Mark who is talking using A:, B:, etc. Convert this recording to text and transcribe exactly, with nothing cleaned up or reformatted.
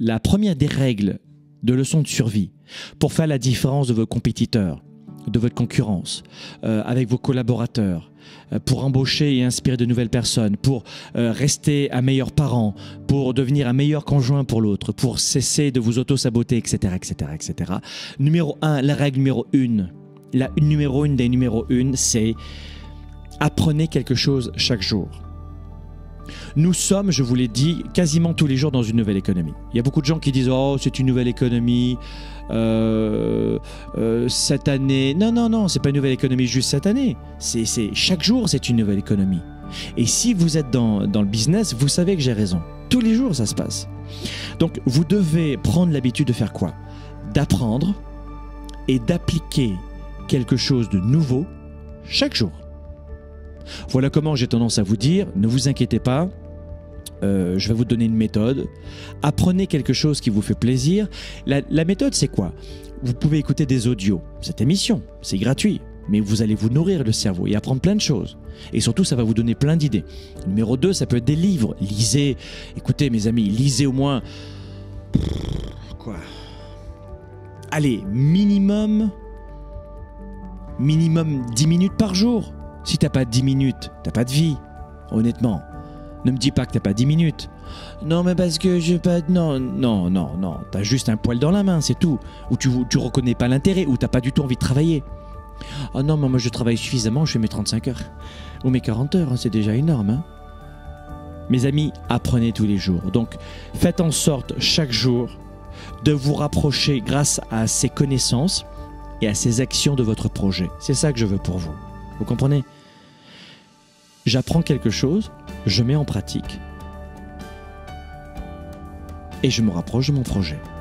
A: la première des règles de leçon de survie pour faire la différence de vos compétiteurs, de votre concurrence, euh, avec vos collaborateurs, euh, pour embaucher et inspirer de nouvelles personnes, pour euh, rester un meilleur parent, pour devenir un meilleur conjoint pour l'autre, pour cesser de vous auto-saboter, et cetera, et cetera, et cetera. Numéro un, la règle numéro une, la numéro une des numéros une, c'est apprenez quelque chose chaque jour. Nous sommes, je vous l'ai dit, quasiment tous les jours dans une nouvelle économie. Il y a beaucoup de gens qui disent « Oh, c'est une nouvelle économie, euh, euh, cette année… » Non, non, non, c'est pas une nouvelle économie juste cette année. C'est, c'est, chaque jour, c'est une nouvelle économie. Et si vous êtes dans, dans le business, vous savez que j'ai raison. Tous les jours, ça se passe. Donc, vous devez prendre l'habitude de faire quoi? D'apprendre et d'appliquer quelque chose de nouveau chaque jour. Voilà comment j'ai tendance à vous dire, ne vous inquiétez pas, euh, je vais vous donner une méthode. Apprenez quelque chose qui vous fait plaisir. La, la méthode, c'est quoi? Vous pouvez écouter des audios. Cette émission, c'est gratuit, mais vous allez vous nourrir le cerveau et apprendre plein de choses. Et surtout, ça va vous donner plein d'idées. Numéro deux, ça peut être des livres. Lisez, écoutez mes amis, lisez au moins… Quoi? Allez, minimum, minimum dix minutes par jour. Si t'as pas dix minutes, t'as pas de vie, honnêtement. Ne me dis pas que t'as pas dix minutes. Non, mais parce que je pas… Non, non, non, non. T'as juste un poil dans la main, c'est tout. Ou tu, tu reconnais pas l'intérêt, ou t'as pas du tout envie de travailler. Oh non, mais moi je travaille suffisamment, je fais mes trente-cinq heures. Ou mes quarante heures, hein, c'est déjà énorme. Hein. Mes amis, apprenez tous les jours. Donc, faites en sorte chaque jour de vous rapprocher grâce à ces connaissances et à ces actions de votre projet. C'est ça que je veux pour vous. Vous comprenez? J'apprends quelque chose, je mets en pratique et je me rapproche de mon projet.